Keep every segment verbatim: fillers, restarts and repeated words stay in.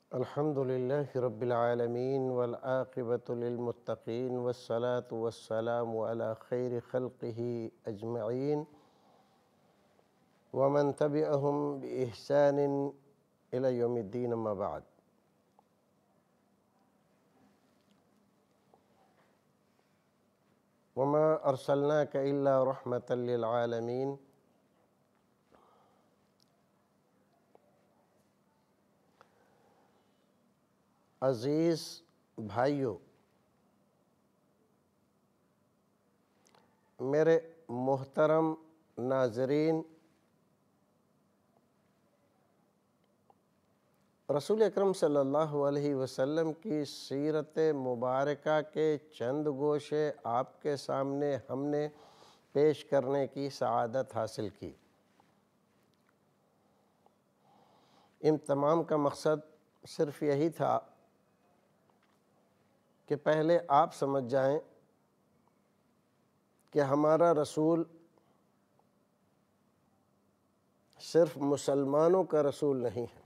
الحمد لله رب العالمين والعاقبة للمتقين والصلاة والسلام على خير خلقه أجمعين ومن تبعهم بإحسان إلى يوم الدين ما بعد. وما أرسلناك إلا رحمة للعالمين. عزیز بھائیو، میرے محترم ناظرین، رسول اکرم صلی اللہ علیہ وسلم کی سیرت مبارکہ کے چند گوشے آپ کے سامنے ہم نے پیش کرنے کی سعادت حاصل کی۔ ان تمام کا مقصد صرف یہی تھا کہ پہلے آپ سمجھ جائیں کہ ہمارا رسول صرف مسلمانوں کا رسول نہیں ہے۔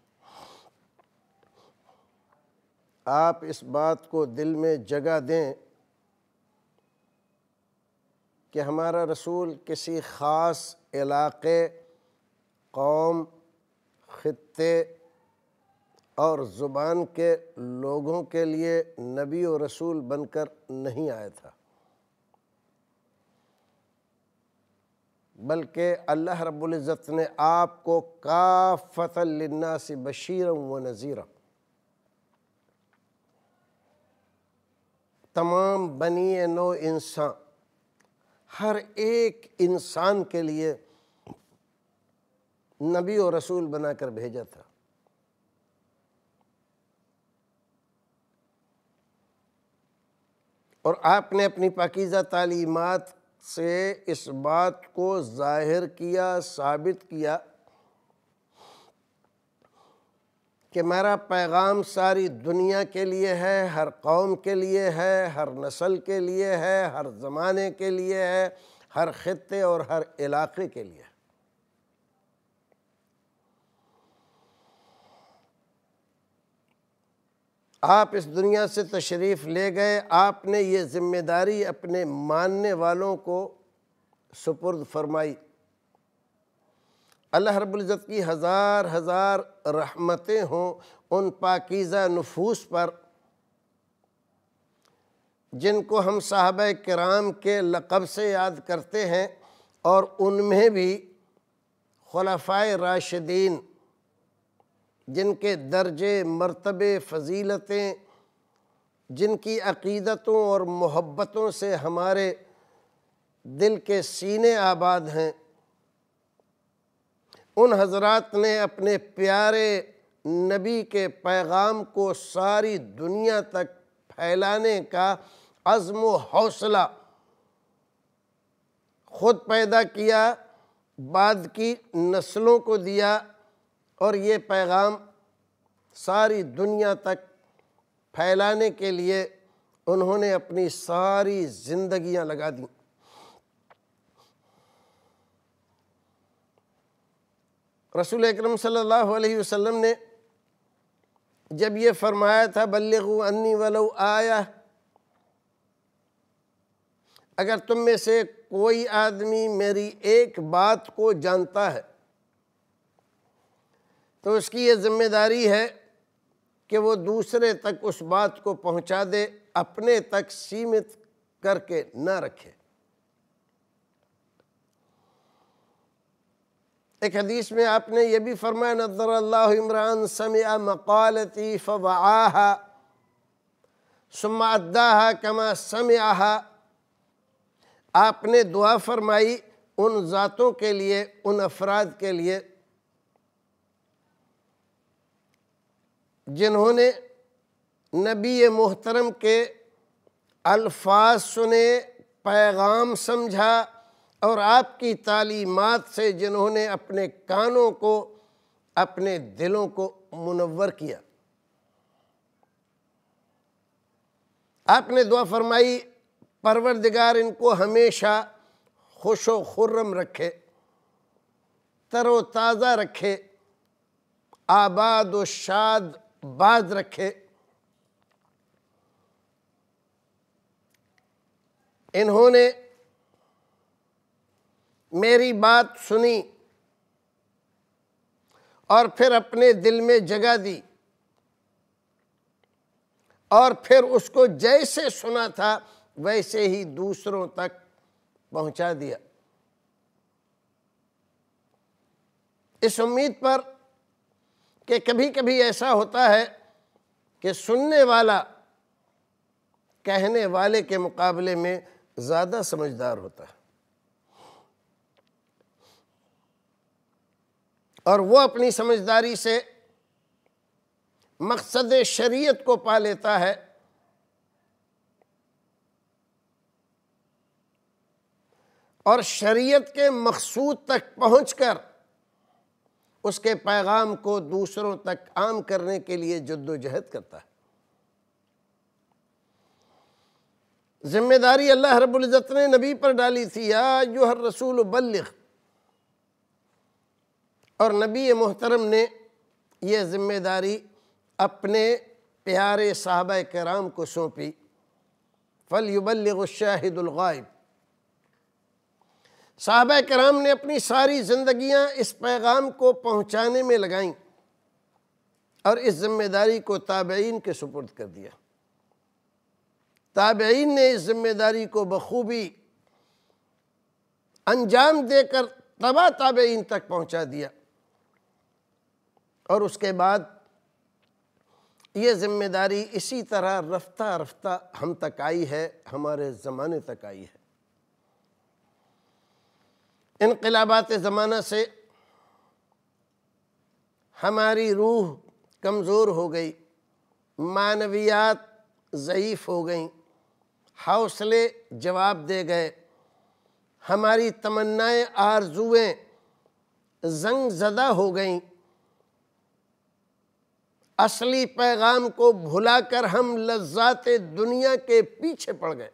آپ اس بات کو دل میں جگہ دیں کہ ہمارا رسول کسی خاص علاقے، قوم، خطے اور زبان کے لوگوں کے لیے نبی و رسول بن کر نہیں آیا تھا، بلکہ اللہ رب العزت نے آپ کو کافۃ للناس بشیرا و نذیرا، تمام بنی نوع انسان، ہر ایک انسان کے لیے نبی و رسول بنا کر بھیجا تھا۔ اور آپ نے اپنی پاکیزہ تعلیمات سے اس بات کو ظاہر کیا، ثابت کیا کہ میرا پیغام ساری دنیا کے لیے ہے، ہر قوم کے لیے ہے، ہر نسل کے لیے ہے، ہر زمانے کے لیے ہے، ہر خطے اور ہر علاقے کے لیے ہے۔ آپ اس دنیا سے تشریف لے گئے، آپ نے یہ ذمہ داری اپنے ماننے والوں کو سپرد فرمائی۔ اللہ رب العزت کی ہزار ہزار رحمتیں ہوں ان پاکیزہ نفوس پر جن کو ہم صحابہ کرام کے لقب سے یاد کرتے ہیں، اور ان میں بھی خلفائے راشدین جن کے درجے، مرتبے، فضیلتیں، جن کی عقیدتوں اور محبتوں سے ہمارے دل کے سینے آباد ہیں، ان حضرات نے اپنے پیارے نبی کے پیغام کو ساری دنیا تک پھیلانے کا عزم و حوصلہ خود پیدا کیا، بعد کی نسلوں کو دیا، اور یہ پیغام ساری دنیا تک پھیلانے کے لیے انہوں نے اپنی ساری زندگیاں لگا دیں۔ رسول اکرم صلی اللہ علیہ وسلم نے جب یہ فرمایا تھا بلغوا انی ولو آیہ، اگر تم میں سے کوئی آدمی میری ایک بات کو جانتا ہے تو اس کی یہ ذمہ داری ہے کہ وہ دوسرے تک اس بات کو پہنچا دے، اپنے تک سیمت کر کے نہ رکھے۔ ایک حدیث میں آپ نے یہ بھی فرمایا نضر اللہ امرأ سمع مقالتی فوعاها ثم اداها كما سمعها۔ آپ نے دعا فرمائی ان ذاتوں کے لیے، ان افراد کے لیے جنہوں نے نبی محترم کے الفاظ سنے، پیغام سمجھا، اور آپ کی تعلیمات سے جنہوں نے اپنے کانوں کو، اپنے دلوں کو منور کیا۔ آپ نے دعا فرمائی پروردگار ان کو ہمیشہ خوش و خرم رکھے، تر و تازہ رکھے، آباد و شاد باز رکھے۔ انہوں نے میری بات سنی اور پھر اپنے دل میں جگہ دی، اور پھر اس کو جیسے سنا تھا ویسے ہی دوسروں تک پہنچا دیا، اس امید پر کہ کبھی کبھی ایسا ہوتا ہے کہ سننے والا کہنے والے کے مقابلے میں زیادہ سمجھدار ہوتا ہے، اور وہ اپنی سمجھداری سے مقصد شریعت کو پا لیتا ہے، اور شریعت کے مقصود تک پہنچ کر اس کے پیغام کو دوسروں تک عام کرنے کے لیے جد و جہد کرتا ہے۔ ذمہ داری اللہ رب العزت نے نبی پر ڈالی تھی، یا ایھا الرسول بلغ، اور نبی محترم نے یہ ذمہ داری اپنے پیارے صحابہ کرام کو سونپی، فَلْيُبَلِّغُ الشَّاهِدُ الْغَائِبُ۔ صحابہ کرام نے اپنی ساری زندگیاں اس پیغام کو پہنچانے میں لگائیں اور اس ذمہ داری کو تابعین کے سپرد کر دیا۔ تابعین نے اس ذمہ داری کو بخوبی انجام دے کر تبع تابعین تک پہنچا دیا، اور اس کے بعد یہ ذمہ داری اسی طرح رفتہ رفتہ ہم تک آئی ہے، ہمارے زمانے تک آئی ہے۔ انقلابات زمانہ سے ہماری روح کمزور ہو گئی، معنویات ضعیف ہو گئیں، حوصلے جواب دے گئے، ہماری تمنائیں آرزویں زنگ زدہ ہو گئیں، اصلی پیغام کو بھلا کر ہم لذات دنیا کے پیچھے پڑ گئے،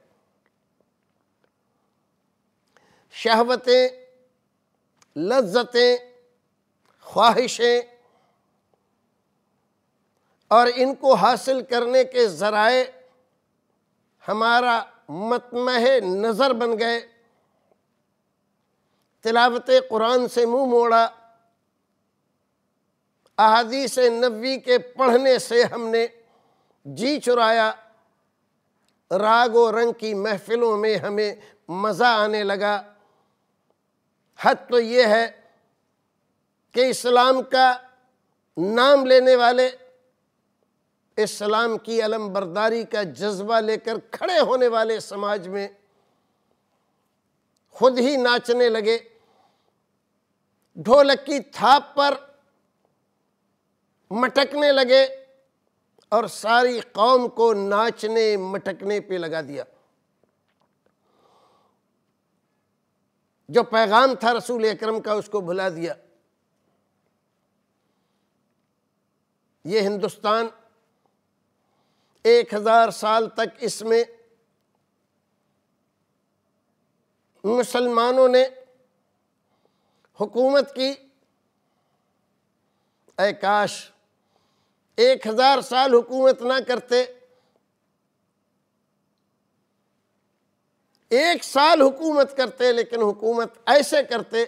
شہوتیں، لذتیں، خواہشیں اور ان کو حاصل کرنے کے ذرائع ہمارا مطمع نظر بن گئے، تلاوت قرآن سے منہ موڑا، احادیث نبوی کے پڑھنے سے ہم نے جی چرایا، راگ و رنگ کی محفلوں میں ہمیں مزہ آنے لگا۔ حد تو یہ ہے کہ اسلام کا نام لینے والے، اسلام کی علم برداری کا جذبہ لے کر کھڑے ہونے والے سماج میں خود ہی ناچنے لگے، ڈھولک کی تھاپ پر مٹکنے لگے اور ساری قوم کو ناچنے مٹکنے پہ لگا دیا۔ جو پیغام تھا رسول اکرم کا اس کو بھلا دیا۔ یہ ہندوستان ایک ہزار سال تک اس میں مسلمانوں نے حکومت کی، اے کاش ایک ہزار سال حکومت نہ کرتے، ایک سال حکومت کرتے، لیکن حکومت ایسے کرتے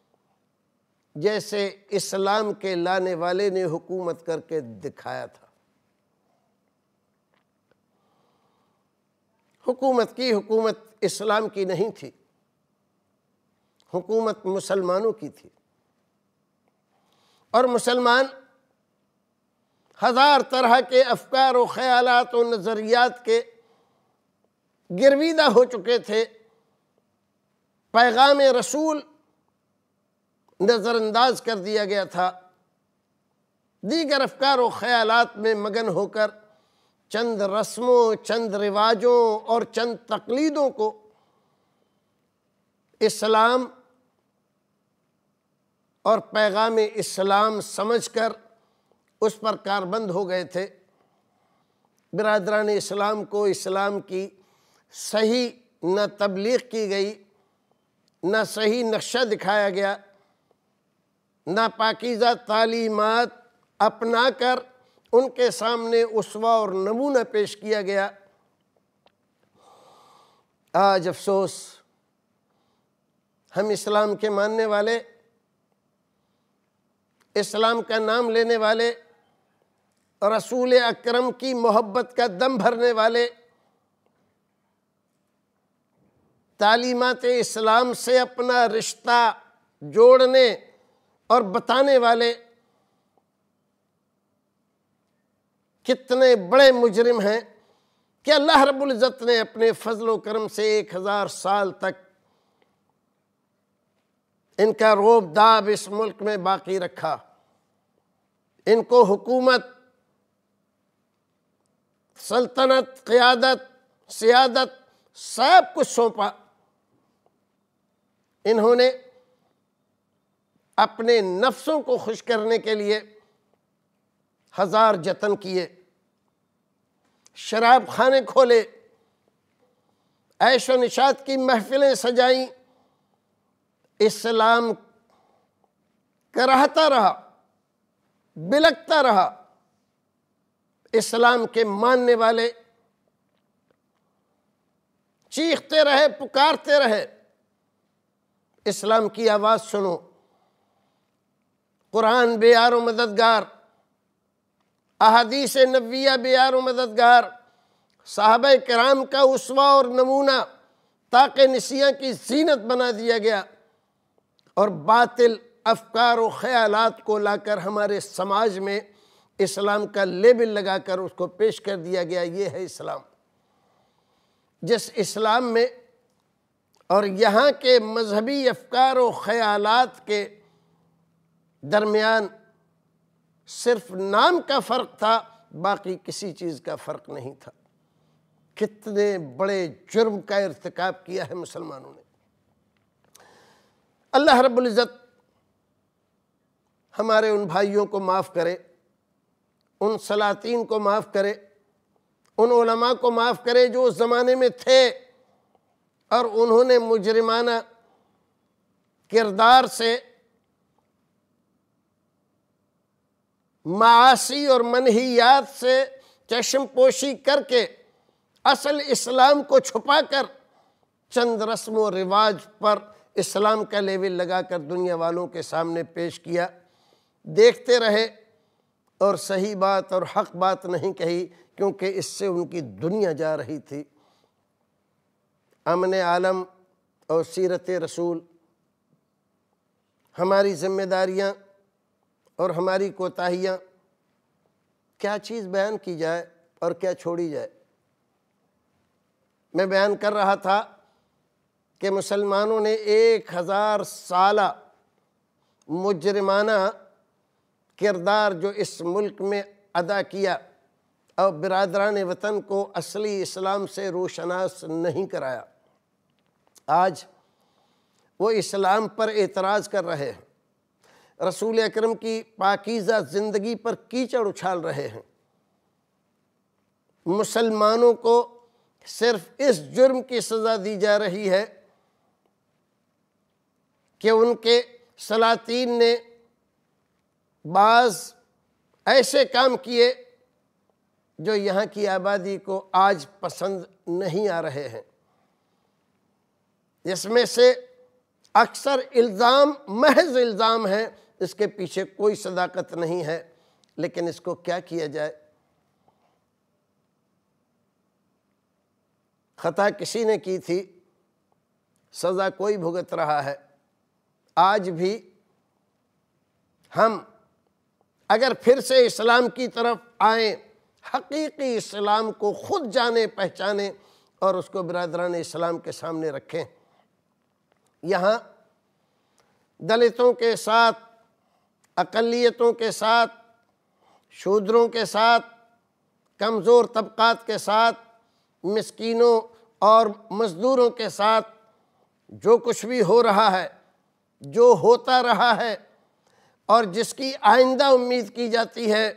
جیسے اسلام کے لانے والے نے حکومت کر کے دکھایا تھا۔ حکومت کی حکومت اسلام کی نہیں تھی، حکومت مسلمانوں کی تھی، اور مسلمان ہزار طرح کے افکار و خیالات و نظریات کے گرویدہ ہو چکے تھے، پیغام رسول نظر انداز کر دیا گیا تھا، دیگر افکار و خیالات میں مگن ہو کر چند رسموں، چند رواجوں اور چند تقلیدوں کو اسلام اور پیغام اسلام سمجھ کر اس پر کاربند ہو گئے تھے۔ برادران اسلام کو اسلام کی صحیح نہ تبلیغ کی گئی، نہ صحیح نقشہ دکھایا گیا، نہ پاکیزہ تعلیمات اپنا کر ان کے سامنے اسوہ اور نمونہ پیش کیا گیا۔ آج افسوس، ہم اسلام کے ماننے والے، اسلام کا نام لینے والے، رسول اکرم کی محبت کا دم بھرنے والے، تعلیمات اسلام سے اپنا رشتہ جوڑنے اور بتانے والے کتنے بڑے مجرم ہیں کہ اللہ رب العزت نے اپنے فضل و کرم سے ایک ہزار سال تک ان کا روب داب اس ملک میں باقی رکھا، ان کو حکومت، سلطنت، قیادت، سیادت سب کچھ سونپا۔ انہوں نے اپنے نفسوں کو خوش کرنے کے لیے ہزار جتن کیے، شراب خانے کھولے، عیش و نشاط کی محفلیں سجائیں، اسلام کراہتا رہا، بلکتا رہا۔ اسلام کے ماننے والے چیختے رہے، پکارتے رہے، اسلام کی آواز سنو، قرآن بے یار و مددگار، احادیث نبویہ بے یار و مددگار، صحابہ کرام کا اسوہ اور نمونہ طاق نسیاں کی زینت بنا دیا گیا، اور باطل افکار و خیالات کو لا کر ہمارے سماج میں اسلام کا لیبل لگا کر اس کو پیش کر دیا گیا۔ یہ ہے اسلام، جس اسلام میں اور یہاں کے مذہبی افکار و خیالات کے درمیان صرف نام کا فرق تھا، باقی کسی چیز کا فرق نہیں تھا۔ کتنے بڑے جرم کا ارتکاب کیا ہے مسلمانوں نے۔ اللہ رب العزت ہمارے ان بھائیوں کو معاف کرے، ان سلاطین کو معاف کرے، ان علماء کو معاف کرے جو اس زمانے میں تھے اور انہوں نے مجرمانہ کردار سے معاصی اور منہیات سے چشم پوشی کر کے اصل اسلام کو چھپا کر چند رسم و رواج پر اسلام کا لیبل لگا کر دنیا والوں کے سامنے پیش کیا۔ دیکھتے رہے اور صحیح بات اور حق بات نہیں کہی، کیونکہ اس سے ان کی دنیا جا رہی تھی۔ امن عالم اور سیرت رسول، ہماری ذمہ داریاں اور ہماری کوتاہیاں، کیا چیز بیان کی جائے اور کیا چھوڑی جائے۔ میں بیان کر رہا تھا کہ مسلمانوں نے ایک ہزار سالہ مجرمانہ کردار جو اس ملک میں ادا کیا اور برادران وطن کو اصلی اسلام سے روشناس نہیں کرایا، آج وہ اسلام پر اعتراض کر رہے ہیں، رسول اکرم کی پاکیزہ زندگی پر کیچڑ اچھال رہے ہیں۔ مسلمانوں کو صرف اس جرم کی سزا دی جا رہی ہے کہ ان کے سلاطین نے بعض ایسے کام کیے جو یہاں کی آبادی کو آج پسند نہیں آ رہے ہیں۔ اس میں سے اکثر الزام محض الزام ہے، اس کے پیچھے کوئی صداقت نہیں ہے، لیکن اس کو کیا کیا جائے۔ خطا کسی نے کی تھی، سزا کوئی بھگت رہا ہے۔ آج بھی ہم اگر پھر سے اسلام کی طرف آئیں، حقیقی اسلام کو خود جانے پہچانے اور اس کو برادران اسلام کے سامنے رکھیں، یہاں دلتوں کے ساتھ، اقلیتوں کے ساتھ، شودروں کے ساتھ، کمزور طبقات کے ساتھ، مسکینوں اور مزدوروں کے ساتھ جو کچھ بھی ہو رہا ہے، جو ہوتا رہا ہے اور جس کی آئندہ امید کی جاتی ہے،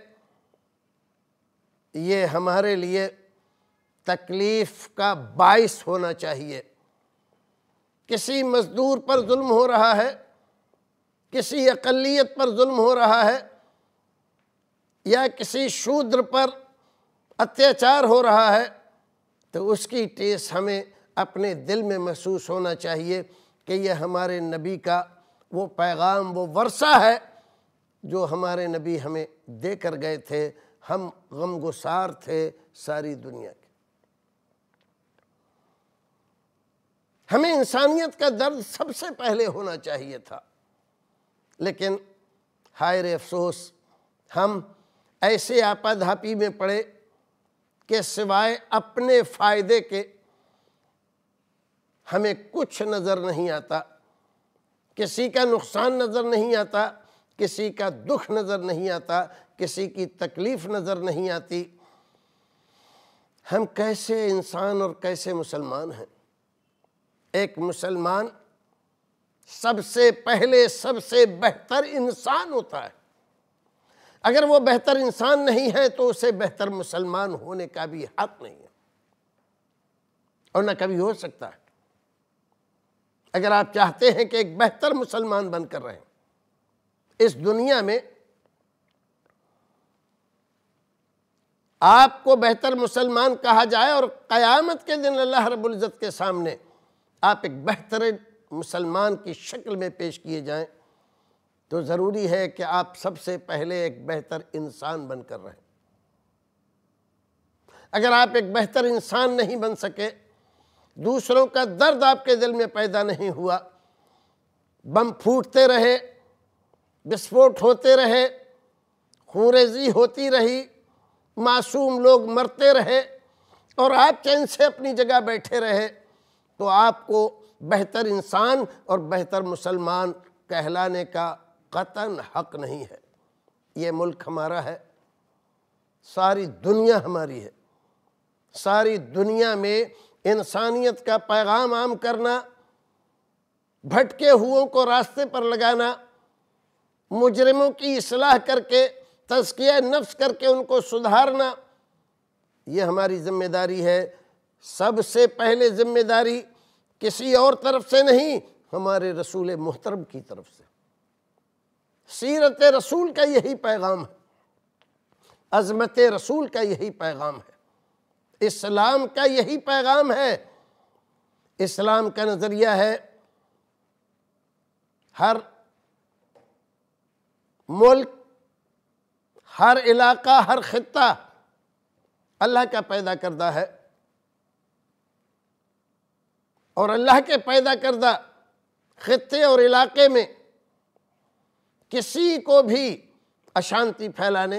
یہ ہمارے لیے تکلیف کا باعث ہونا چاہیے۔ کسی مزدور پر ظلم ہو رہا ہے، کسی اقلیت پر ظلم ہو رہا ہے، یا کسی شودر پر اتیاچار ہو رہا ہے تو اس کی ٹیس ہمیں اپنے دل میں محسوس ہونا چاہیے کہ یہ ہمارے نبی کا وہ پیغام، وہ ورثہ ہے جو ہمارے نبی ہمیں دے کر گئے تھے۔ ہم غم گسار تھے ساری دنیا کے۔ ہمیں انسانیت کا درد سب سے پہلے ہونا چاہیے تھا، لیکن ہائے افسوس ہم ایسے آپا دھاپی میں پڑے کہ سوائے اپنے فائدے کے ہمیں کچھ نظر نہیں آتا، کسی کا نقصان نظر نہیں آتا، کسی کا دکھ نظر نہیں آتا، کسی کی تکلیف نظر نہیں آتی۔ ہم کیسے انسان اور کیسے مسلمان ہیں؟ ایک مسلمان سب سے پہلے سب سے بہتر انسان ہوتا ہے۔ اگر وہ بہتر انسان نہیں ہے تو اسے بہتر مسلمان ہونے کا بھی حق نہیں ہے، اور نہ کبھی ہو سکتا ہے۔ اگر آپ چاہتے ہیں کہ ایک بہتر مسلمان بن کر رہیں اس دنیا میں، آپ کو بہتر مسلمان کہا جائے اور قیامت کے دن اللہ رب العزت کے سامنے آپ ایک بہتر مسلمان کی شکل میں پیش کیے جائیں، تو ضروری ہے کہ آپ سب سے پہلے ایک بہتر انسان بن کر رہیں۔ اگر آپ ایک بہتر انسان نہیں بن سکے، دوسروں کا درد آپ کے دل میں پیدا نہیں ہوا، بم پھوٹتے رہے، بسفوٹ ہوتے رہے، خونریزی ہوتی رہی، معصوم لوگ مرتے رہے، اور آپ چین سے اپنی جگہ بیٹھے رہے، تو آپ کو بہتر انسان اور بہتر مسلمان کہلانے کا قطعاً حق نہیں ہے۔ یہ ملک ہمارا ہے، ساری دنیا ہماری ہے۔ ساری دنیا میں انسانیت کا پیغام عام کرنا، بھٹکے ہوئوں کو راستے پر لگانا، مجرموں کی اصلاح کر کے تزکیہ نفس کر کے ان کو سدھارنا، یہ ہماری ذمہ داری ہے۔ سب سے پہلے ذمہ داری کسی اور طرف سے نہیں، ہمارے رسول محترم کی طرف سے۔ سیرت رسول کا یہی پیغام ہے، عظمت رسول کا یہی پیغام ہے، اسلام کا یہی پیغام ہے۔ اسلام کا نظریہ ہے ہر ملک، ہر علاقہ، ہر خطہ اللہ کا پیدا کردہ ہے، اور اللہ کے پیدا کردہ خطے اور علاقے میں کسی کو بھی اشانتی پھیلانے،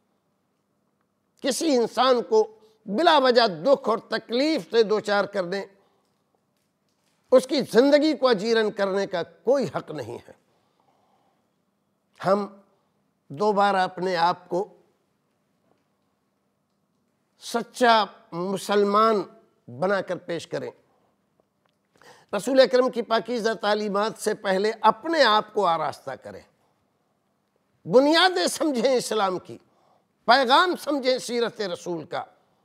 کسی انسان کو بلا وجہ دکھ اور تکلیف سے دوچار کرنے، اس کی زندگی کو اجیرن کرنے کا کوئی حق نہیں ہے۔ ہم دوبارہ اپنے آپ کو سچا مسلمان بنا کر پیش کریں۔ رسول اکرم کی پاکیزہ تعلیمات سے پہلے اپنے آپ کو آراستہ کریں، بنیادیں سمجھیں اسلام کی، پیغام سمجھیں سیرت رسول کا،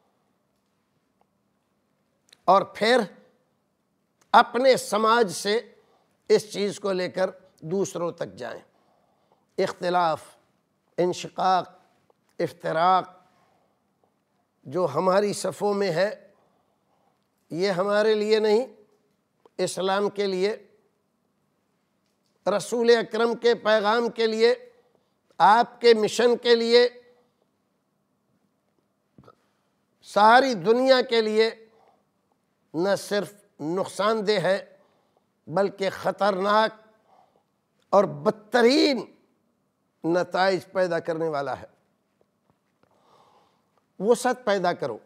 اور پھر اپنے سماج سے اس چیز کو لے کر دوسروں تک جائیں۔ اختلاف، انشقاق، افتراق جو ہماری صفوں میں ہے، یہ ہمارے لیے نہیں، اسلام کے لیے، رسول اکرم کے پیغام کے لیے، آپ کے مشن کے لیے، ساری دنیا کے لیے نہ صرف نقصان دہ ہے بلکہ خطرناک اور بدترین نتائج پیدا کرنے والا ہے۔ وسعت پیدا کرو،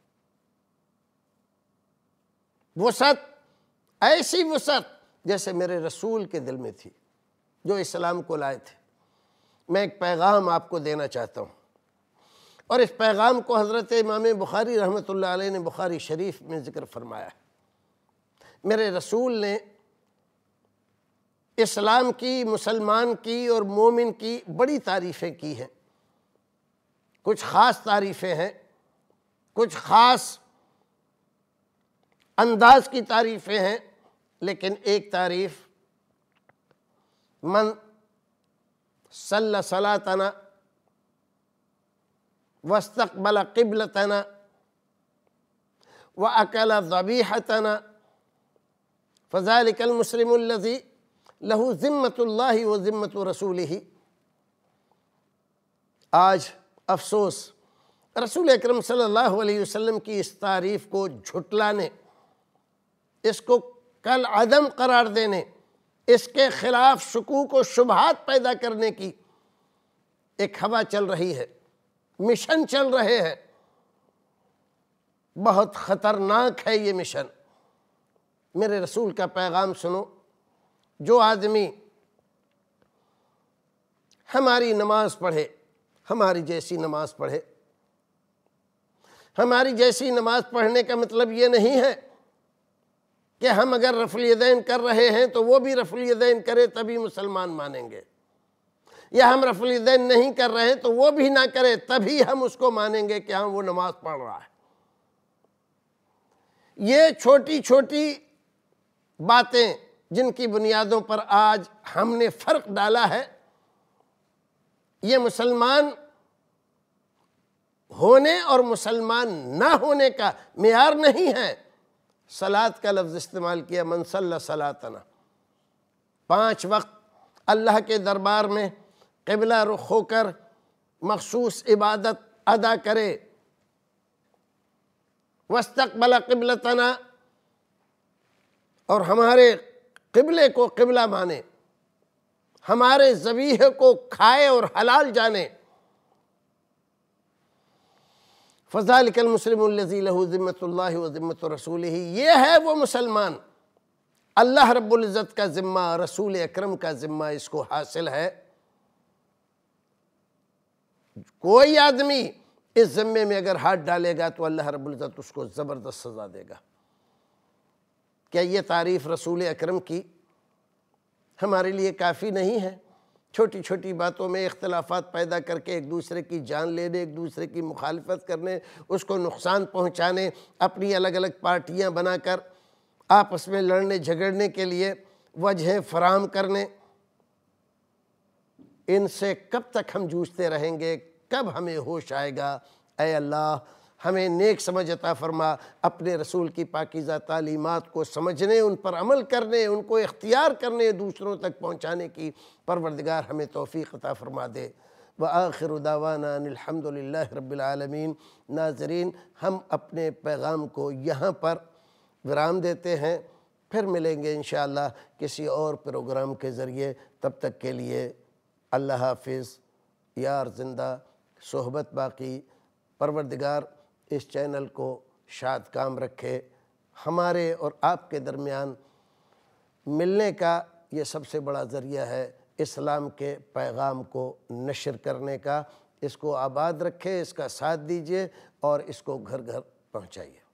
وسعت، ایسی وسعت جیسے میرے رسول کے دل میں تھی جو اسلام کو لائے تھے۔ میں ایک پیغام آپ کو دینا چاہتا ہوں، اور اس پیغام کو حضرت امام بخاری رحمۃ اللہ علیہ نے بخاری شریف میں ذکر فرمایا ہے۔ میرے رسول نے اسلام کی، مسلمان کی اور مومن کی بڑی تعریفیں کی ہیں۔ کچھ خاص تعریفیں ہیں، کچھ خاص انداز کی تعریفیں ہیں، لیکن ایک تعریف من صلی صلاتنا واستقبل قبلتنا وأكل ذبيحتنا فذلك المسلم الذي له ذمة الله وذمة رسوله۔ آج افسوس رسول اکرم صلی اللہ علیہ وسلم کی اس تعریف کو جھٹلانے، اس کو کل عدم قرار دینے، اس کے خلاف شکوک و شبہات پیدا کرنے کی ایک ہوا چل رہی ہے، مشن چل رہے ہیں۔ بہت خطرناک ہے یہ مشن۔ میرے رسول کا پیغام سنو، جو آدمی ہماری نماز پڑھے، ہماری جیسی نماز پڑھے، ہماری جیسی نماز پڑھنے کا مطلب یہ نہیں ہے کہ ہم اگر رفع الیدین کر رہے ہیں تو وہ بھی رفع الیدین کرے تبھی مسلمان مانیں گے، یا ہم رفع الیدین نہیں کر رہے ہیں تو وہ بھی نہ کرے تبھی ہم اس کو مانیں گے کہ ہاں وہ نماز پڑھ رہا ہے۔ یہ چھوٹی چھوٹی باتیں جن کی بنیادوں پر آج ہم نے فرق ڈالا ہے، یہ مسلمان ہونے اور مسلمان نہ ہونے کا معیار نہیں ہے۔ صلاۃ کا لفظ استعمال کیا، من صلی صلاتنا، پانچ وقت اللہ کے دربار میں قبلہ رخ ہو کر مخصوص عبادت ادا کرے، واستقبل قبلتنا، اور ہمارے قبلے کو قبلہ مانے، ہمارے ذبیحے کو کھائے اور حلال جانے۔ فذلک المسلم الذی لہ ذمۃ اللہ و ذمۃ رسولہ، یہ ہے وہ مسلمان، اللہ رب العزت کا ذمہ، رسول اکرم کا ذمہ اس کو حاصل ہے۔ کوئی آدمی اس ذمے میں اگر ہاتھ ڈالے گا تو اللہ رب العزت اس کو زبردست سزا دے گا۔ کیا یہ تعریف رسول اکرم کی ہمارے لیے کافی نہیں ہے؟ چھوٹی چھوٹی باتوں میں اختلافات پیدا کر کے ایک دوسرے کی جان لینے، ایک دوسرے کی مخالفت کرنے، اس کو نقصان پہنچانے، اپنی الگ الگ پارٹیاں بنا کر آپس میں لڑنے جھگڑنے کے لیے وجہیں فراہم کرنے، ان سے کب تک ہم جوجھتے رہیں گے؟ کب ہمیں ہوش آئے گا؟ اے اللہ ہمیں نیک سمجھ عطا فرما، اپنے رسول کی پاکیزہ تعلیمات کو سمجھنے، ان پر عمل کرنے، ان کو اختیار کرنے، دوسروں تک پہنچانے کی پروردگار ہمیں توفیق عطا فرما دے۔ وآخر دعوانا ان الحمد للہ رب العالمین۔ ناظرین، ہم اپنے پیغام کو یہاں پر ورام دیتے ہیں، پھر ملیں گے انشاءاللہ کسی اور پروگرام کے ذریعے۔ تب تک کے لیے اللہ حافظ، یار زندہ، صحبت باقی۔ پروردگار اس چینل کو شاد کام رکھے، ہمارے اور آپ کے درمیان ملنے کا یہ سب سے بڑا ذریعہ ہے اسلام کے پیغام کو نشر کرنے کا۔ اس کو آباد رکھے، اس کا ساتھ دیجئے اور اس کو گھر گھر پہنچائیے۔